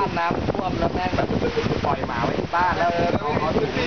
น้ำท่วมแล้วแม่งแบบปล่อยหมาไว้ที่บ้านแล้วเอาถุง